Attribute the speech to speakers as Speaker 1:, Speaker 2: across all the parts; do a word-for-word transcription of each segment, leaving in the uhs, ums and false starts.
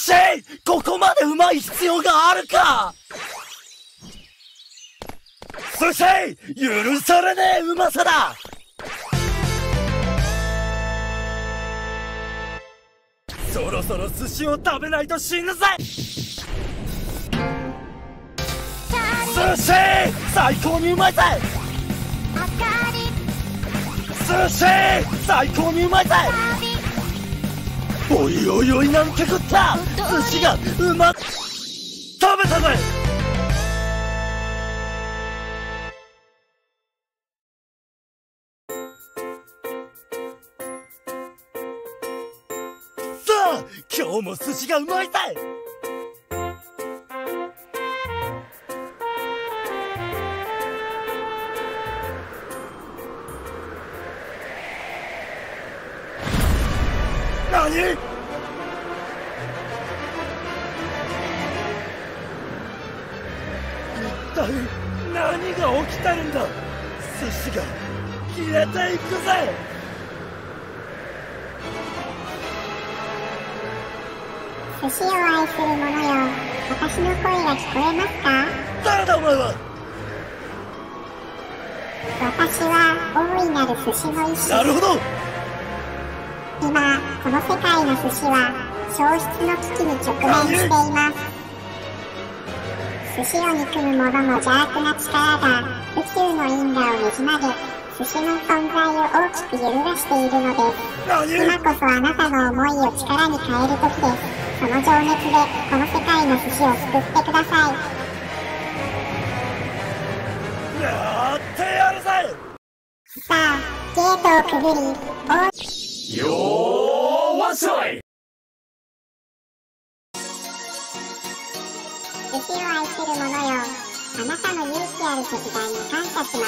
Speaker 1: シここまでうまい必要があるか。寿司許されねえうまさだ。そろそろ寿司を食べないと死ぬぜ。寿司最高にうまいぜ。寿司最高にうまいぜ。おいおいおいなんてこった。寿司がうまっ。食べたぜ。さあ今日も寿司がうまいぜ。何？一体何が起きてるんだ。寿司が消えていくぜ。
Speaker 2: 寿司を愛する者よ、私の声が聞こえますか？
Speaker 1: 誰だお前は。
Speaker 2: 私は大いなる寿司の意志。
Speaker 1: なるほど。
Speaker 2: 今この世界の寿司は消失の危機に直面しています。寿司を憎む者の邪悪な力が宇宙の因果をねじ曲げ、寿司の存在を大きく揺るがしているのです。今こそあなたの思いを力に変える時です。その情熱でこの世界の寿司を救ってください。
Speaker 1: やってやるぜ。
Speaker 2: さあゲートをくぐり、お
Speaker 1: よーわっしょい。
Speaker 2: 寿司を愛する者よ、あなたの勇気ある決断に感謝します。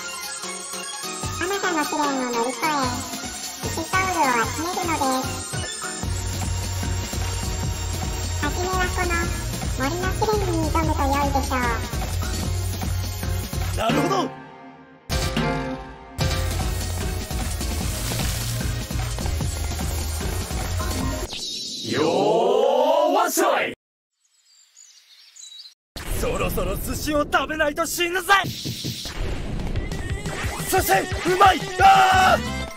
Speaker 2: あなたの試練を乗り越え、寿司ソウルを集めるのです。はじめはこの森の試練に挑むと良いでしょう。
Speaker 1: なるほど。よーわっしょい。そろそろ寿司を食べないと死ぬぜ。寿司うまい。あ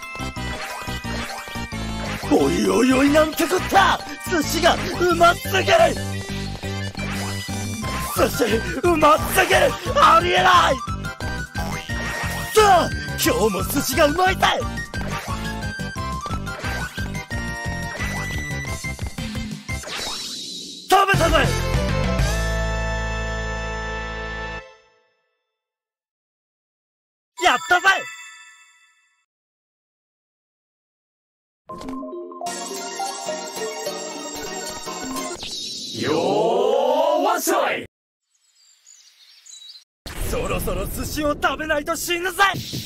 Speaker 1: ーおいおいおいなんてこった。寿司がうますぎる。寿司うますぎる。ありえない。さあ今日も寿司がうまいぜ。食べたぜ。やったぜ。よーわっしょい。そろそろ寿司を食べないと死ぬぜ。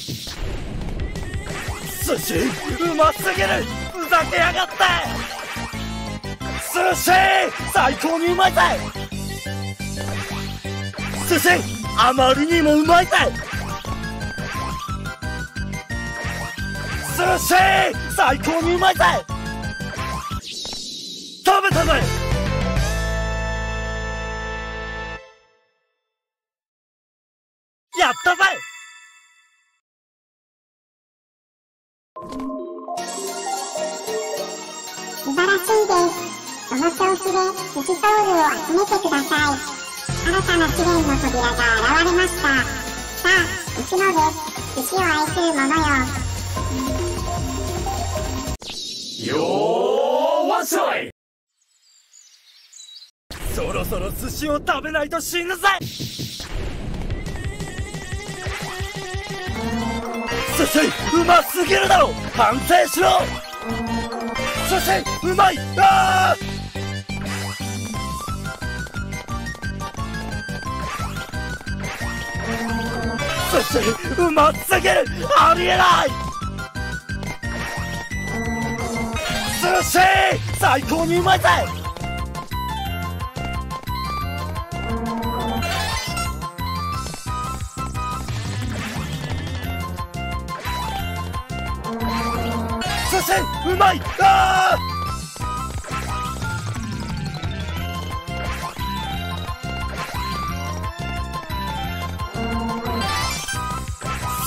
Speaker 1: 寿司うますぎる。ふざけやがって。寿司最高にうまいぜ。寿司あまりにもうまいぜ。寿司最高にうまいぜ。食べたぜ。やったぜ。
Speaker 2: 素晴らしいです。その調子で寿司ソウルを集めてください。新たな試練の扉が現れました。さあ行くのです。寿司を愛する者よ。
Speaker 1: よーわっしょい。そろそろ寿司を食べないと死ぬぜ。寿司うますぎるだろ。反省しろ。寿司うまい。あー寿司うますぎる。ありえない。寿司最高にうまいぜ。寿司うまい。あー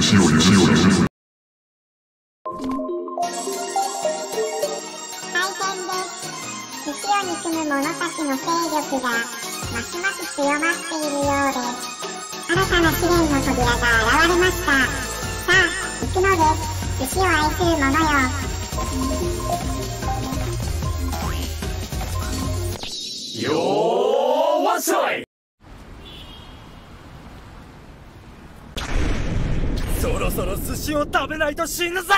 Speaker 2: を憎む者たちの勢力がますます強まっているようです。新たな試練の扉が現れました。さあ、行くのです。寿司を愛する者よ。
Speaker 1: よーわっしょい。そろそろ寿司を食べないと死ぬぜ。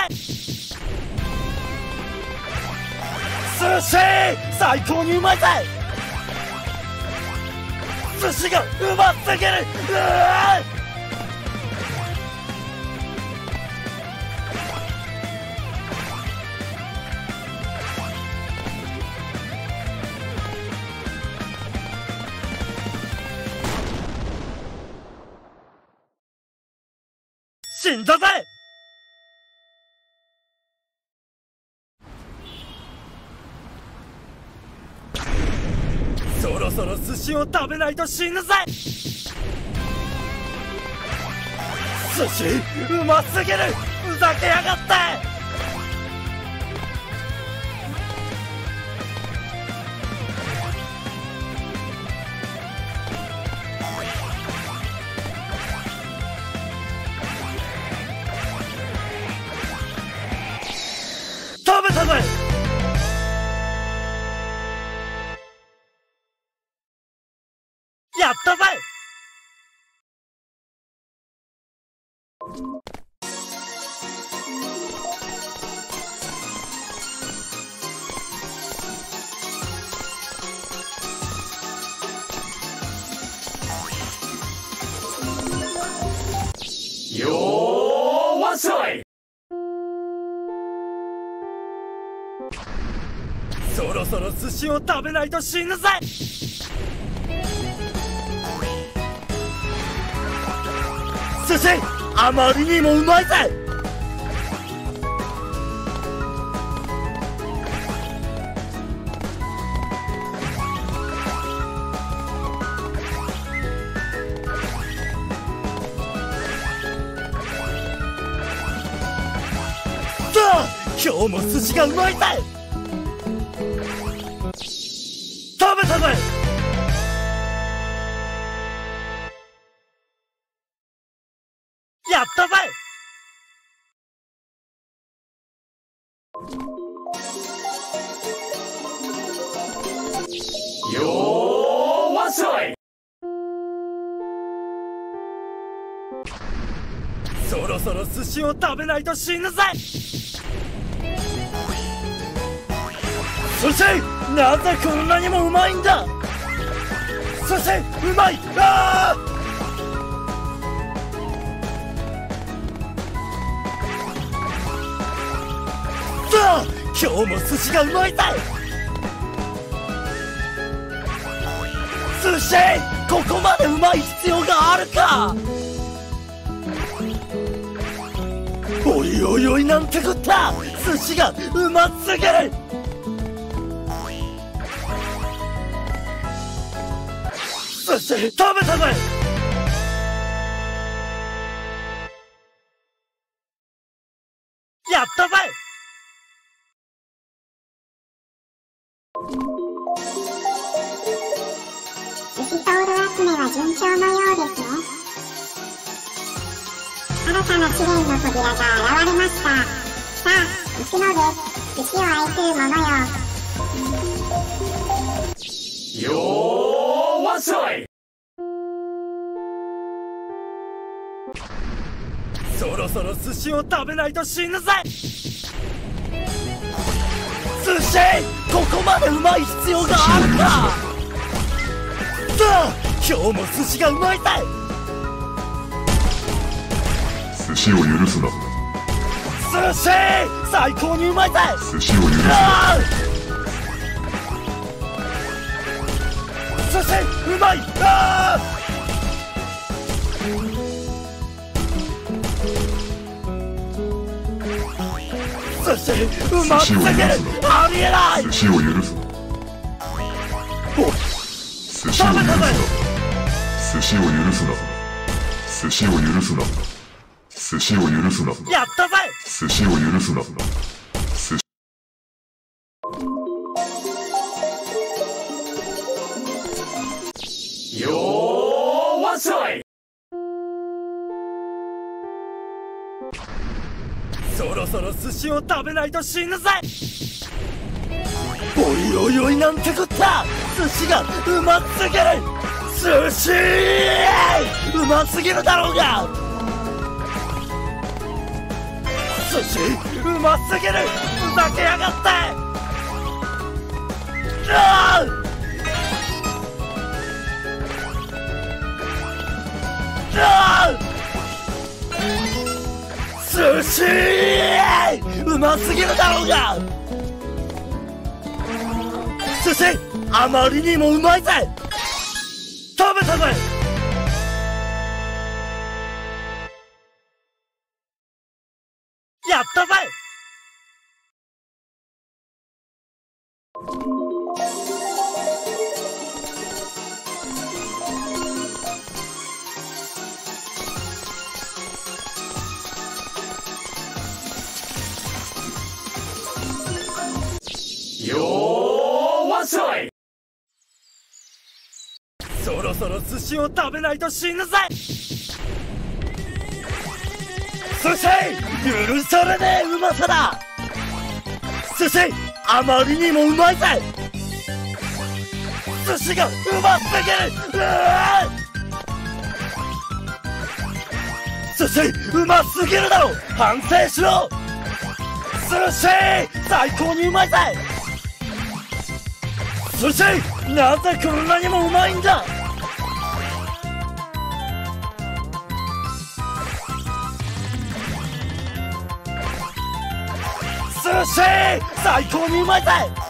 Speaker 1: 寿司最高にうまいぜ。 寿司がうますぎる。うわー死んだぜ。そろそろ寿司を食べないと死ぬぜ。寿司うますぎる。ふざけやがって。食べたぜ。やったぜ。よーわっしょい。そろそろ寿司を食べないと死ぬぜ。寿司あまりにもうまいぜ。さあ今日も寿司がうまいぜ。食べたぜ。やったぜ。よーわっしょい。そろそろ寿司を食べないと死ぬぜ。寿司なぜこんなにもうまいんだ。寿司うまい。あーさあ今日も寿司がうまいぜ。寿司ここまでうまい必要があるか。おいおいおいなんてこった。寿司がうますぎる。寿司食べたぜ。やったぜ。
Speaker 2: 寿司トール集めは順調のようですね。新たな試練の扉が現れました。さあ行くのです。寿司を愛する者よ。
Speaker 1: よーわっしょい。そろそろ寿司を食べないと死ぬぜ。寿司ここまでうまい必要があるか。さあ今日も寿司がうまいぜ。
Speaker 3: 寿司を許すな。
Speaker 1: 寿司最高にうまいぜ。
Speaker 3: 寿司を許すな。
Speaker 1: 寿司うまい。あ寿司うますぎる。ありえない。
Speaker 3: 寿司を許すな。
Speaker 1: お
Speaker 3: 寿司を許すな。寿司を許すな。寿司を許すな。寿司を許すな。
Speaker 1: やったぜ。
Speaker 3: 寿司を許すな。寿司
Speaker 1: よーわっしょい。そろそろ寿司を食べないと死ぬぜ。おいおいおいなんてこった。寿司がうますぎる。寿司うますぎるだろうが。寿司うますぎる。ふざけやがって。あしー、うますぎるだろうが。寿司あまりにもうまいぜ。食べたぜ。やったぜ。よーわっしょい。そろそろ寿司を食べないと死ぬぜ。寿司許されねえうまさだ。寿司あまりにもうまいぜ。寿司がうますぎる。うわ寿司うますぎるだろ。反省しろ。寿司最高にうまいぜ。寿司なぜこんなにもうまいんだ。寿司最高にうまいぜ。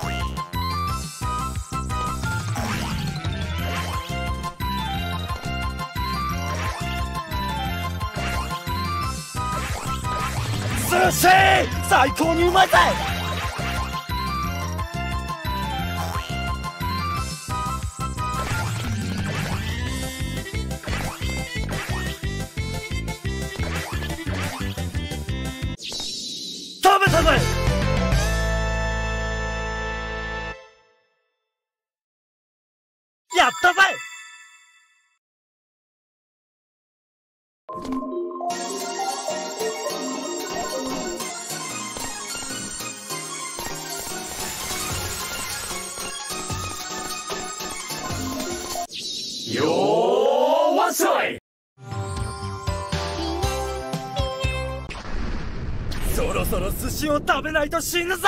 Speaker 1: 寿司最高にうまいぜ。食べたぜ。やったぜ。よーわっしょい。そろそろ寿司を食べないと死ぬぜ。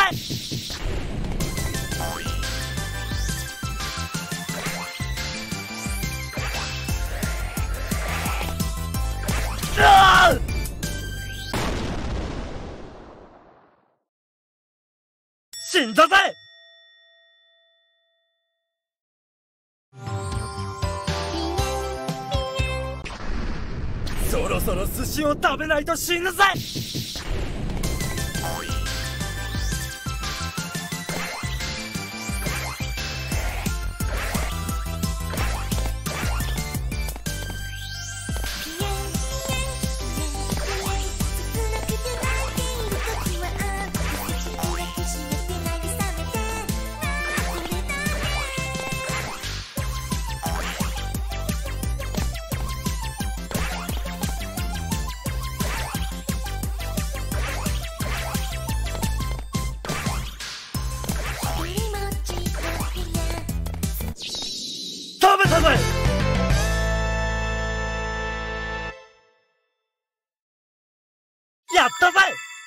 Speaker 1: ああ死んだぜ。そろそろ寿司を食べないと死ぬぜ。食べたぜ。やったぜ。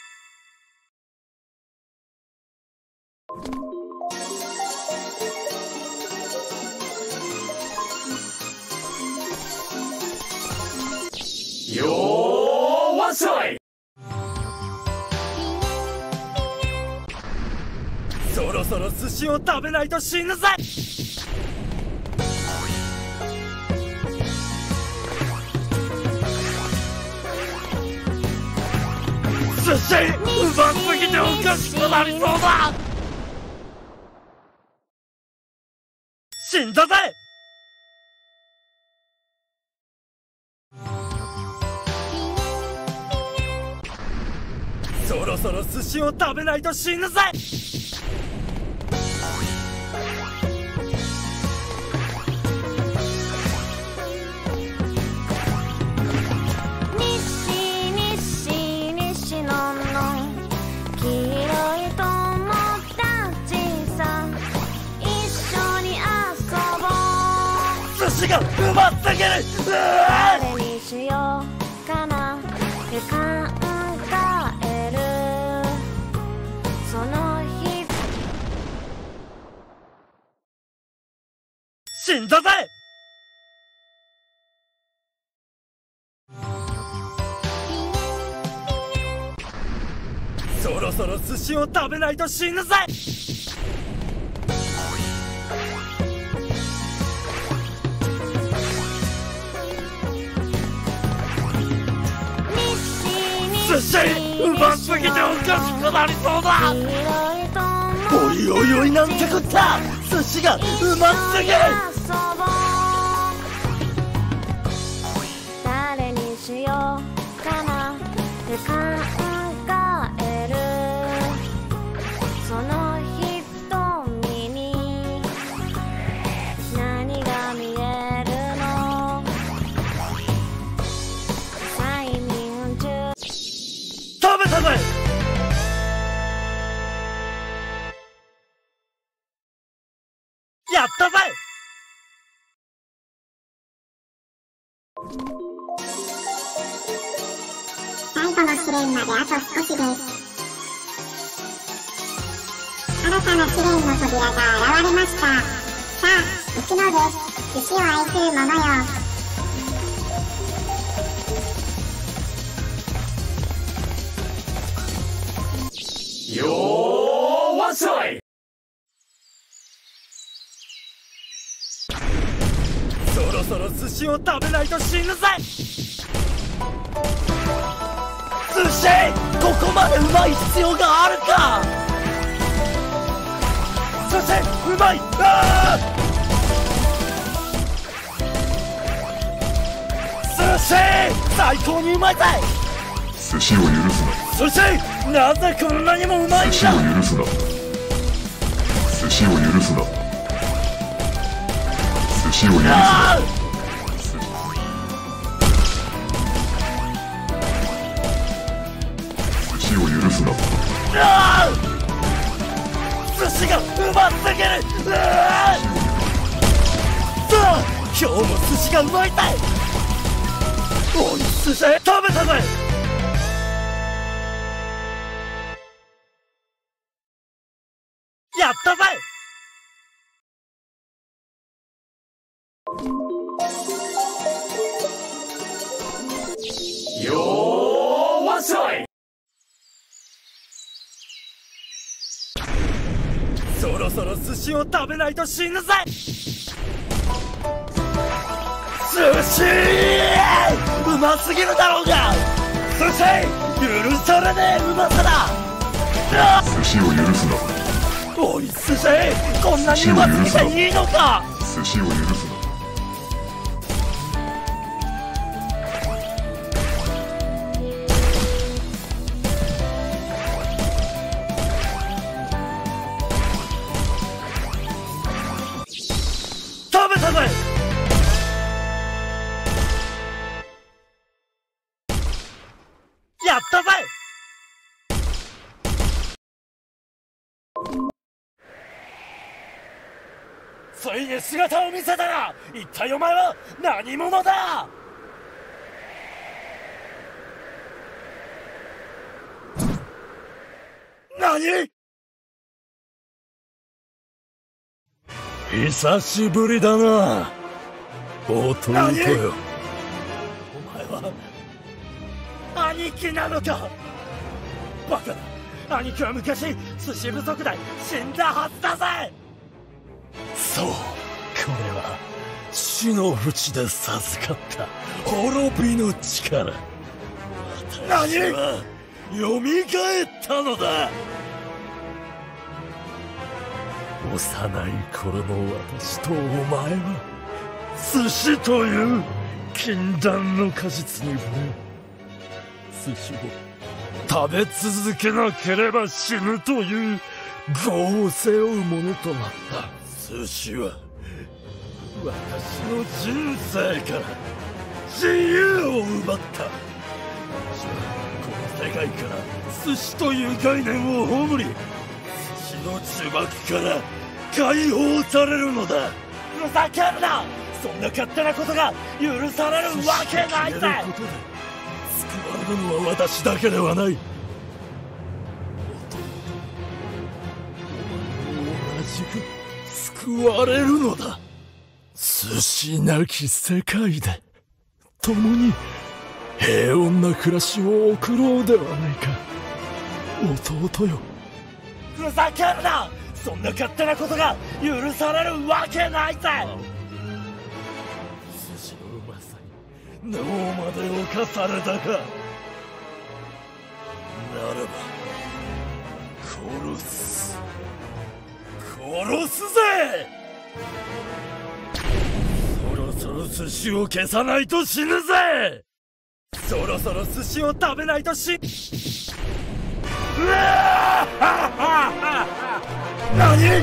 Speaker 1: よーわっしょい。そろそろ寿司を食べないと死ぬぜ。寿司うますぎておかしくなりそうだ。死んだぜ。そろそろ寿司を食べないと死ぬぜ。寿司がうますぎる。うわ
Speaker 4: どれにしようかなって考えるその日。
Speaker 1: 死んだぜ。 そろ寿司を食べないと死ぬぜ。寿司うますぎておかしくなりそうだ。おいおいおい、なんてこった。寿司がうますぎる。
Speaker 4: 誰にしようかなって考える。その瞳に何が見えるの。催眠中。
Speaker 1: 食べたぜ。やったぜ。
Speaker 2: 最後の試練まであと少しです。新たな試練の扉が現れました。さあ、行くのです。寿司を愛する者よ。
Speaker 1: よーわっしょい。そろそろ寿司を食べないと死ぬぜ。寿司ここまでうまい必要があるか。寿司うまい。あ寿司最高にうまいぜ。
Speaker 3: 寿司を許すな。
Speaker 1: 寿司なぜこんなにもうまいんだ。
Speaker 3: 寿司を許すな。寿司を許すな。寿司を許すな。寿司を許すな。
Speaker 1: 寿司がうますぎる。さあ今日も寿司がうまいぜ。おい寿司食べたぜ。やったぜ。よーわっしょい。そろそろ寿司を食べないと死ぬぜ。寿司うますぎるだろうが。寿司許されねえうまさだ。
Speaker 3: 寿司を許すな。
Speaker 1: おい寿司こんなにうますぎていいのか。
Speaker 3: 寿司を許すな。
Speaker 1: 食べたぜ。やったぜ。ついに姿を見せたな。一体お前は何者だ。何。久しぶりだな弟よ。お前は兄貴なのか。バカだ。兄貴は昔寿司不足で死んだはずだぜ。そう、これは死の淵で授かった滅びの力。私はよみがえったのだ。幼い頃の私とお前は寿司という禁断の果実に触れ、寿司を食べ続けなければ死ぬという業を背負うものとなった。寿司は私の人生から自由を奪った。私はこの世界から寿司という概念を葬り、寿司の呪縛から解放されるのだ。ふざけるな。そんな勝手なことが許されるわけないぜ。救われるのは私だけではない。同じく救われるのだ。寿司なき世界で共に平穏な暮らしを送ろうではないか。 弟よ。ふざけるな。そんな勝手なことが許されるわけないぜ。寿司のうまさに脳まで侵されたか。ならば殺す殺すぜ。そろそろ寿司を消さないと死ぬぜ。そろそろ寿司を食べないと死うわー何。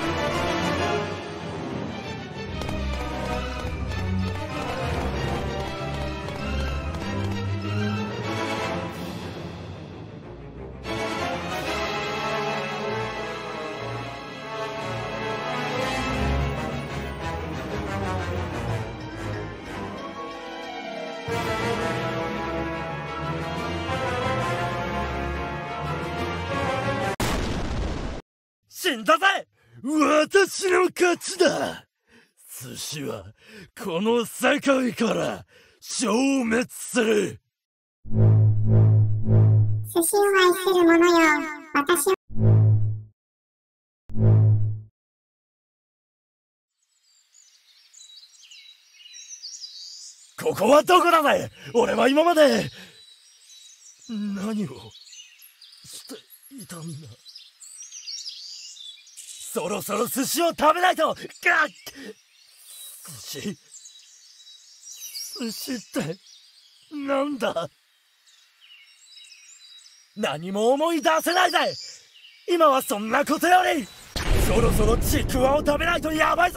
Speaker 1: 死んだぜ。私の勝ちだ。寿司はこの世界から消滅する。
Speaker 2: 寿司を愛する者よ、私は
Speaker 1: ここはどこだぜ。俺は今まで何をしていたんだ。そろそろ寿司を食べないと。寿司寿司ってなんだ。何も思い出せないぜ。今はそんなことよりそろそろちくわを食べないとやばいぜ。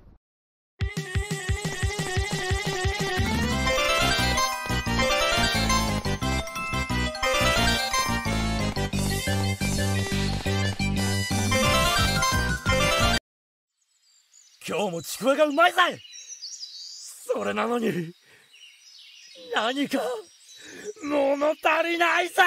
Speaker 1: 今日もちくわがうまいぜ。それなのに何か物足りないぜ。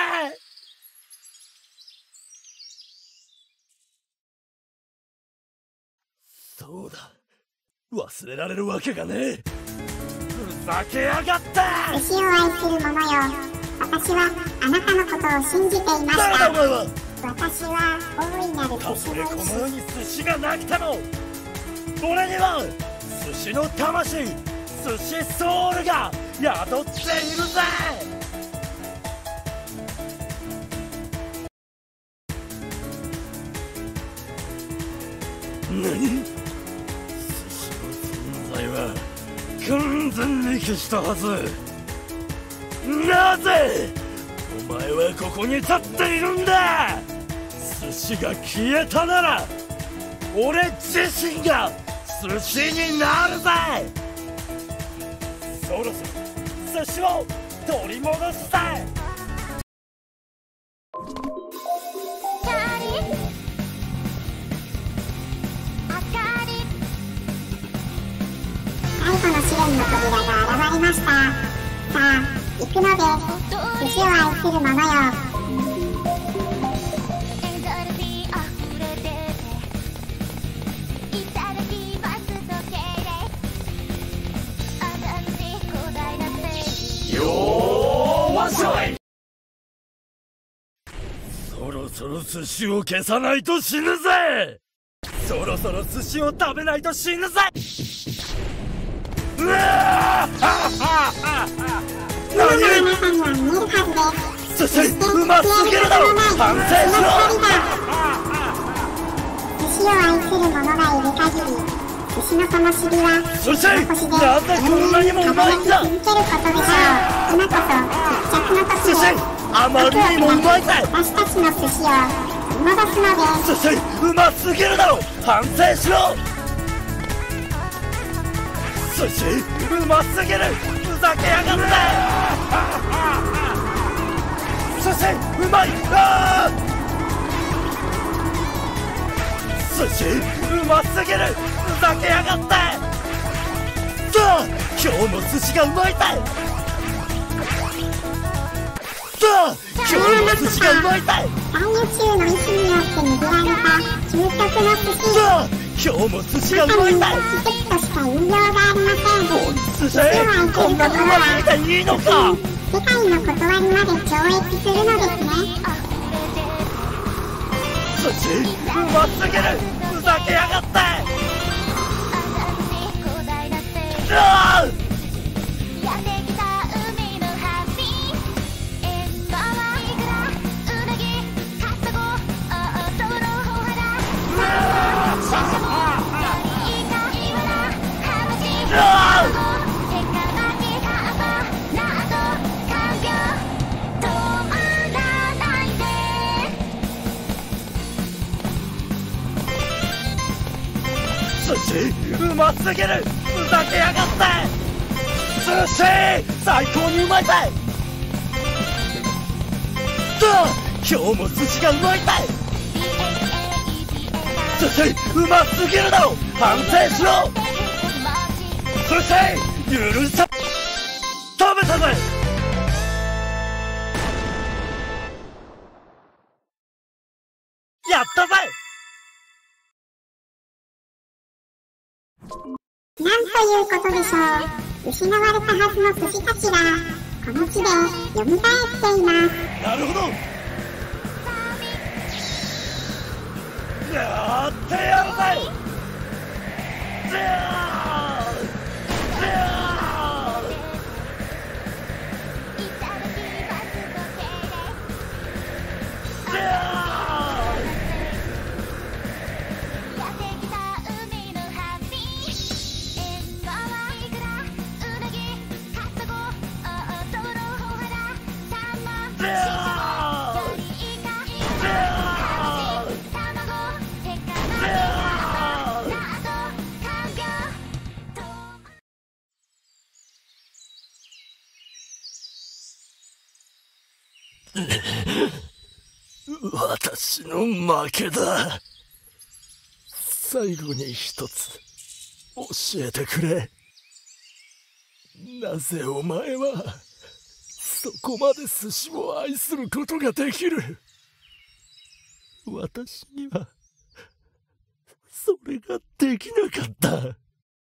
Speaker 1: そうだ、忘れられるわけがねえ。ふざけやがって。
Speaker 2: 寿司を愛する者よ、私はあなたのことを信じていました。
Speaker 1: 誰だお前は。
Speaker 2: 私は大いなる寿司の
Speaker 1: この世に寿司がなくても俺には寿司の魂、寿司ソウルが宿っているぜ。何。寿司の存在は完全に消したはず。なぜお前はここに立っているんだ。寿司が消えたなら俺自身が寿司になるぜ。そろそろ寿司を取り戻すぜ。
Speaker 2: 最後の試練の扉が現れました。さあ行くので、寿司を愛する者よ。
Speaker 1: そろそろ寿司を消さないと死ぬぜ。そろそろ寿司を食べないと死ぬぜ。うわー何。寿司うますぎるだろ。反省しろ。
Speaker 2: 寿司を愛する者がいる限り、寿司の灯火は
Speaker 1: 寿司なぜこんなにもうまいんだ。
Speaker 2: 続けることでしょう。今こそ決着の時です。
Speaker 1: あまりにもうまいぜ。
Speaker 2: 私たちの寿司を戻すのです。
Speaker 1: 寿司うますぎるだろ。反省しろ。寿司うますぎる。ふざけやがって。寿司うまい。あ寿司うますぎる。ふざけやがって。さあ今日も寿司がうまいぜ。さあ今日も寿司がうまいぜ。
Speaker 2: 大宇宙の意志によって握られた究極の寿司。
Speaker 1: さあ今日も寿司がうまいぜ。
Speaker 2: 季節としか言いようがありません。
Speaker 1: 寿司こんなうまいでいいのか。
Speaker 2: 世界の断りまで上益するのですね。
Speaker 1: 寿司うますぎる。ふざけやがって。うわー寿司うますぎる。ふざけやがって。寿司最高にうまいぜ。今日も寿司がうまいぜ。寿司うますぎるだろ。反省しろ。寿司許さ。食べたぜ。やったぜ。
Speaker 2: なんということでしょう。失われたはずの寿司たちがこの地で蘇っています。
Speaker 1: なるほど。やってやるぜ。じゃあじゃあじゃあ私の負けだ。最後に一つ教えてくれ。なぜお前はそこまで寿司を愛することができる。私にはそれができなかった。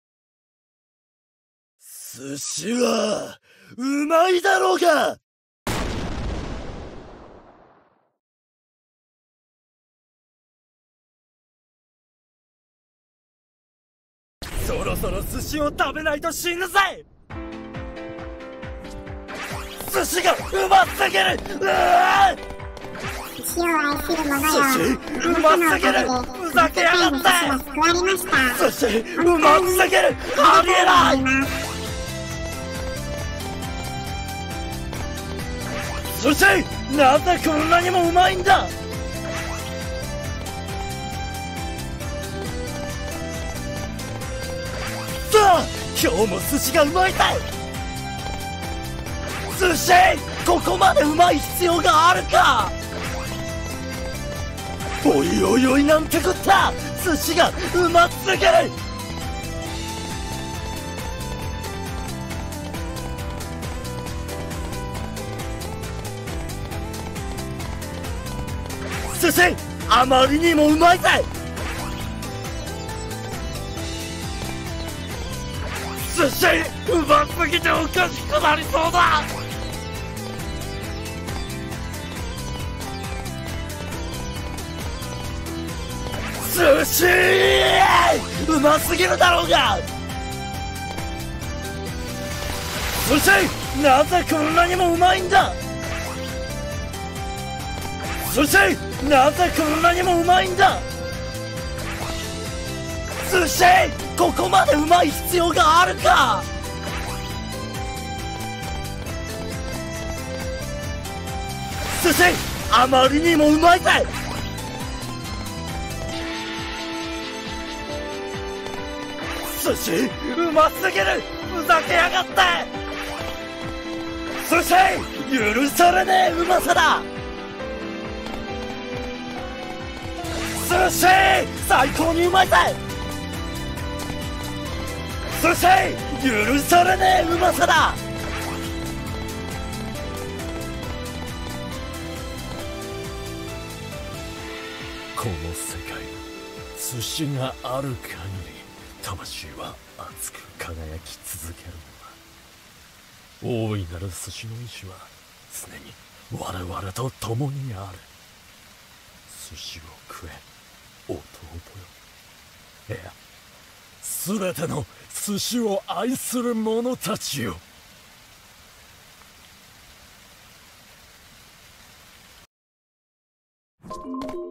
Speaker 1: 寿司はうまいだろうが。そろそろ寿司を食べないと死ぬぜ。寿司がうますぎる。うわ
Speaker 2: 寿司を愛する者よ。
Speaker 1: 寿司うますぎる。ふざけやがって。寿司うますぎる。ありえない。寿司なぜこんなにもうまいんだ。今日も寿司がうまいぜ。寿司ここまでうまい必要があるか。おいおいおいなんてこった。寿司がうますぎる。寿司あまりにもうまいぜ。寿司うますぎておかしくなりそうだ。寿司うますぎるだろうが。寿司なぜこんなにもうまいんだ。寿司なぜこんなにもうまいんだ。寿司ここまでうまい必要があるか。寿司あまりにもうまいぜ。寿司うますぎる。ふざけやがって。寿司許されねえうまさだ。寿司最高にうまいぜ。寿司許されねえうまさだ。この世界寿司がある限り魂は熱く輝き続けるのだ。大いなる寿司の意志は常に我々と共にある。 寿司を食え弟よ。いや、すべての寿司を愛する者たちよ。
Speaker 2: うん。